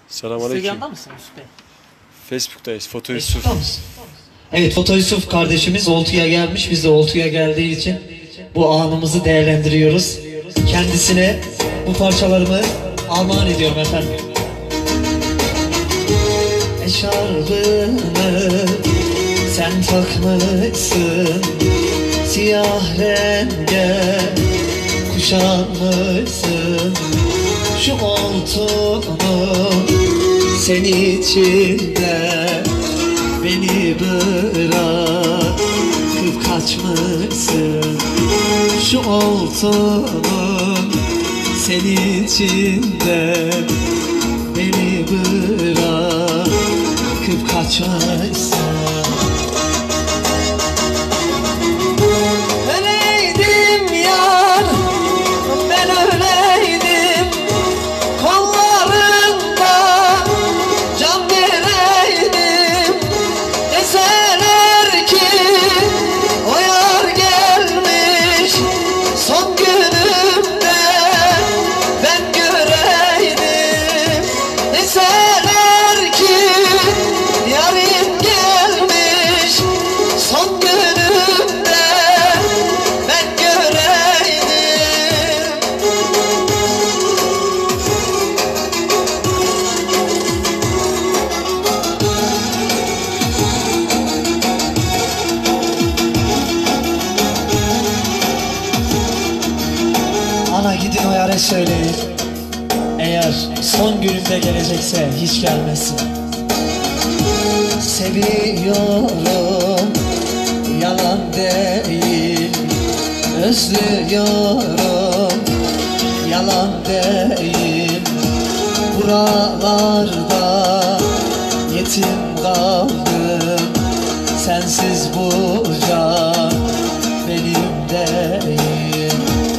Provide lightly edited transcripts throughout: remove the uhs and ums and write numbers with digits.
Selamünaleyküm. Instagram'da mısın Yusuf Bey? Facebook'tayız. Foto Yusuf. Facebook'ta mısın? Evet, Foto Yusuf kardeşimiz Oltu'ya gelmiş. Biz de Oltu'ya geldiği için bu anımızı değerlendiriyoruz. Kendisine bu parçalarımı armağan ediyorum efendim. Eşarbını sen takmışsın, siyah renge kuşanmışsın. Şu oltunu sen içinde beni bırakıp kaçmışsın. Şu oltunun senin içinde beni bırakıp kaçmışsın. Öyleydim yar, ben öyleydim, kollarında can vereydim. Deseler ki o yar gelmiş, son günümde ben göreydim. Deseler ki yarim gelmiş, son günümde ben göreydim. Ana gidin o yâre söyleyin, eğer son günümde gelecekse hiç gelmesin. Seviyorum, yalan değil, özlüyorum, yalan değil. Buralarda yetim kaldım, sensiz bu can benim değil.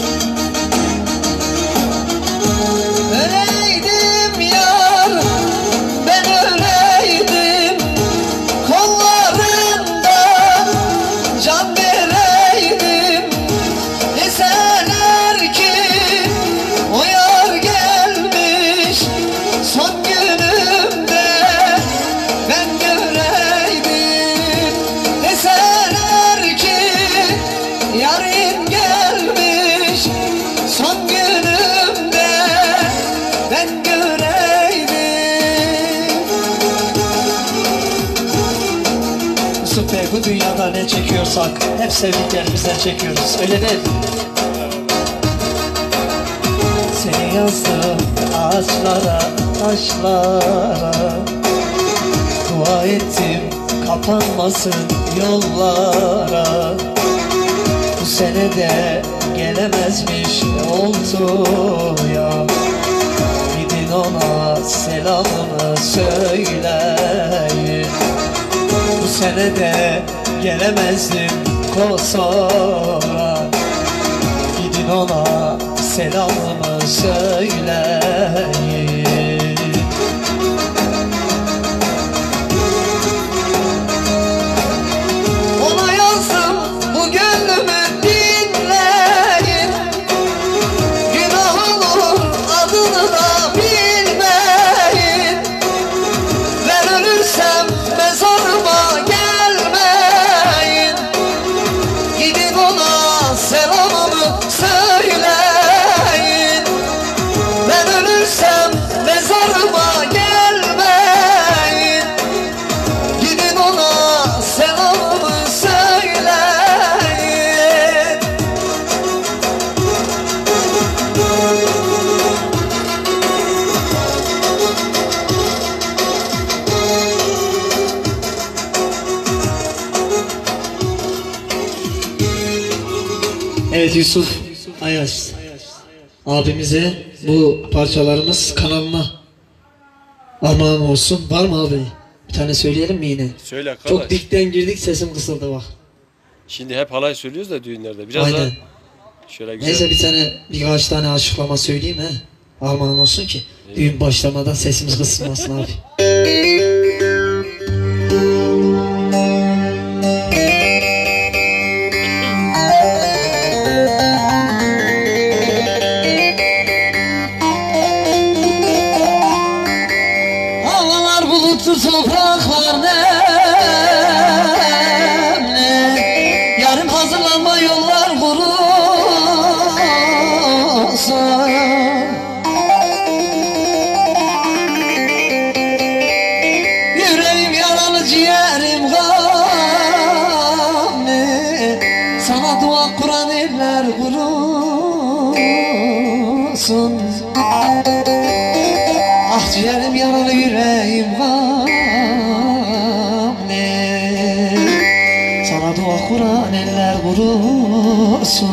Öyleydim yar, ben öyleydim, kollarında can vereydim. Deseler ki o yar gelmiş, son günümde ben göreydim. Deseler ki yarın gelmiş, son günümde ben göreydim. Yusuf Bey, bu dünyada ne çekiyorsak hep sevdiklerimizden çekiyoruz, öyle değil mi? Seni yazdım ağaçlara, taşlara, dua ettim kapanmasın yollara. Bu sene de gelemezmiş oldu ya, gidin ona selamını söyleyin. Bu sene de gelemezdim Kosov'a, gidin ona selamını söyleyin. Ona yazdım bu gönlümü dinleyin, günah olur adını da bilmeyin. Ben ölürsem mezarıma gelmeyin, gidin ona selamımı söyleyin. Ben ölürsem mezarıma gelmeyin, gidin ona selamımı söyleyin. Evet, Yusuf Ayaz abimize bu parçalarımız kanalına armağan olsun. Var mı abi? Bir tane söyleyelim mi yine? Söyle arkadaş. Çok dikten girdik, sesim kısıldı bak. Şimdi hep halay söylüyoruz da düğünlerde. Biraz Aynen. daha şöyle güzel. Neyse, bir tane birkaç tane açıklama söyleyeyim he. Armağan olsun ki düğün başlamadan sesimiz kısılmasın abi. Bulutlu topraklar nemli, yarın hazırlanma yollar kurusun. Yüreğim yaralı, ciğerim gamli, sana dua Kur'an eller kurusun. Ah ciğerim yaralı, yüreğim gamli, sana dua Kur'an eller kurusun.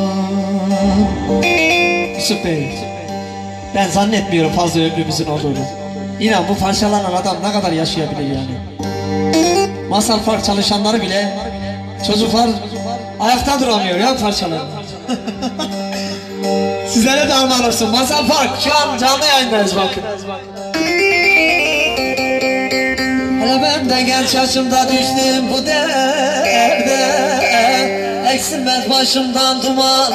Yusuf Bey, ben zannetmiyorum fazla ömrümüzün olduğunu. İnan bu parçalanan adam ne kadar yaşayabilir yani. Masal Park çalışanları bile, çocuklar ayakta duramıyor ya parçalarında. Sizlere de armağan olsun. Masal Park şu an canlı yayındayız bakın. Hele ben de genç yaşımda düştüm bu derde, eksilmez başımdan duman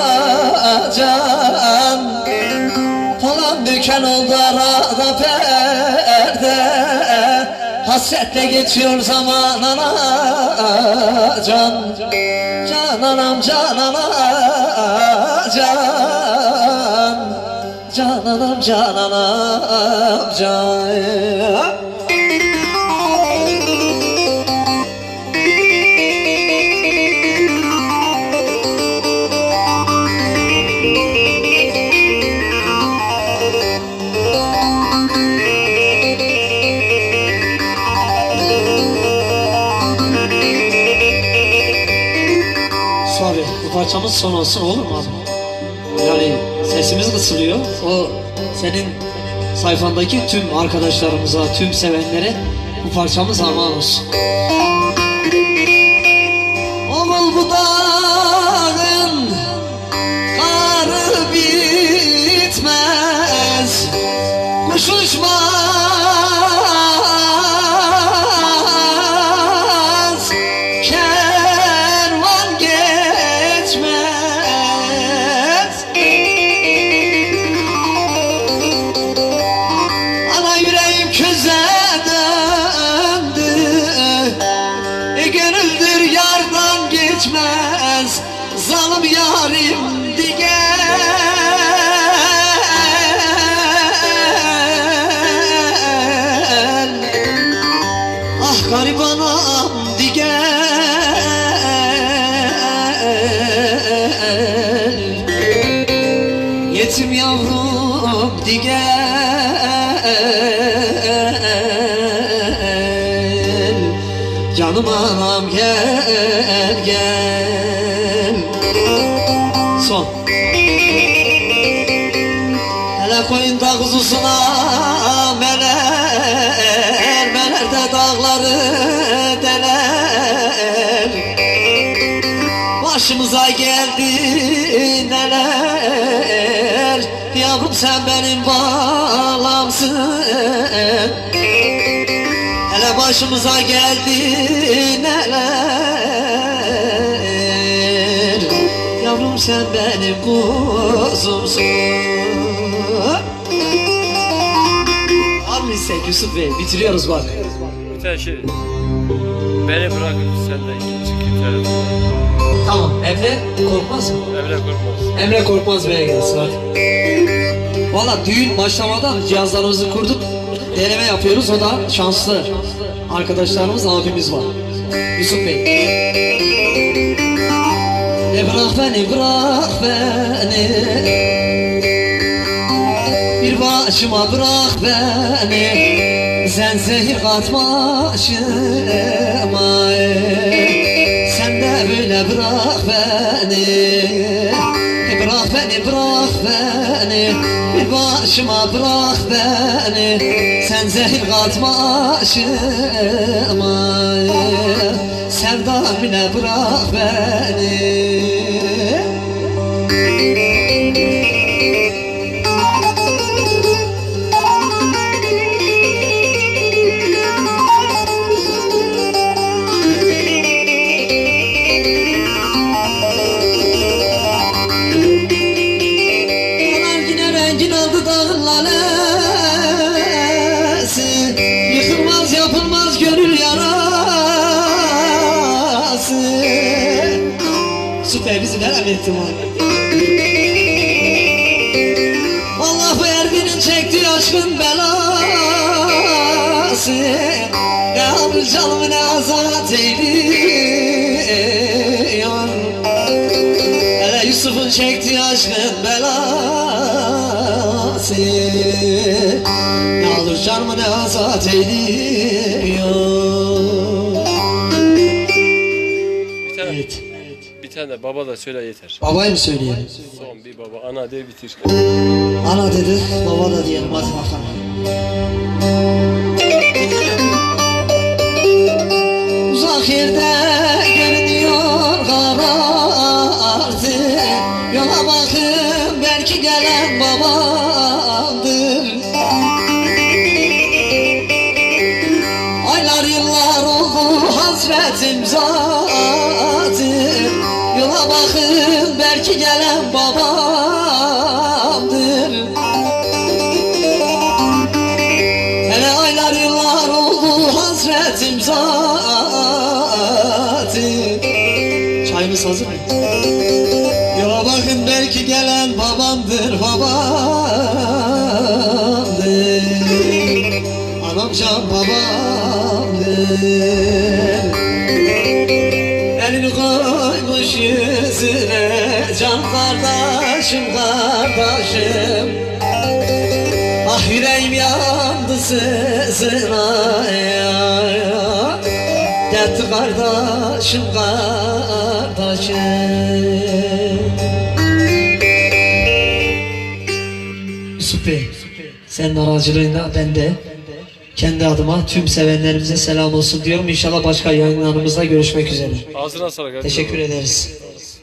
alacan. Falan döken oldu arada perde, hasretle geçiyor zaman anacan. Can anam, can anam, can. Can anam, can anam, can. Abi bu parçamız son olsun, olur mu abi? Yani sesimiz kısılıyor. O senin sayfandaki tüm arkadaşlarımıza, tüm sevenlere bu parçamız armağan olsun. Oğul bu dağın karı bitmez, kuş uçmaz, kervan geçmez. Ana yüreğim köze döndü, gönüldür yardan geçmez, zalim yarim digen. Ah garibanam digen, yetim yavrum digen. Canım anam gel gel. Son. Hele koyunda kuzusuna meler, meler de dağları deler. Başımıza geldi neler, yavrum sen benim bağlamsın. Hele başımıza geldi neler, yavrum sen benim kuzumsun. Var mı istek Yusuf Bey? Bitiriyoruz bak. Bir tane şey. Beni bırakıp senden ikinci gitarı. Tamam, Emre Korkmaz mı? Emre Korkmaz. Emre Korkmaz Bey'e gelsin hadi. Valla düğün başlamadan cihazlarımızı kurduk. Deneme yapıyoruz, o da şanslı arkadaşlarımız, abimiz var. Yusuf Bey. Bırak beni, bırak beni, bir başıma bırak beni, sen zehir katma başıma. Sen de böyle bırak beni, bırak beni, bırak beni, bir başıma bırak beni, sen zehir katma başıma. Sevdam ile bırak beni. Yıkılma kaybettim abi. Allah bu Erbil'in çektiği aşkın belası, ne alır canımı ne azat eyliyor. Hele Yusuf'un çektiği aşkın belası, ne alır canımı ne azat eyliyor. Evet. Bir tane de baba da söyle yeter. Babaya mı söyleyelim? Son bir baba, ana de bitir. Ana dedi, baba da diyelim, hadi bakalım. Uzak yerde görünüyor karartı, yola bakın belki gelen babamdır. Aylar yıllar oldu hasretim zatı, yola bakın belki gelen babamdır. Hele aylar yıllar oldu hasretim zatı. Çayımız hazır mı? Yola bakın belki gelen babamdır, babamdır. Anam can babamdır. Elini koymuş yüzüne, can kardeşim kardeşim. Ah yüreğim yandı sızına ya. Dertli kardeşim kardeşim. Yusuf Bey, senin aracılığında ben de kendi adıma tüm sevenlerimize selam olsun diyorum. İnşallah başka yayınlarımızda görüşmek üzere. Ağzına sağlık. Teşekkür ederiz.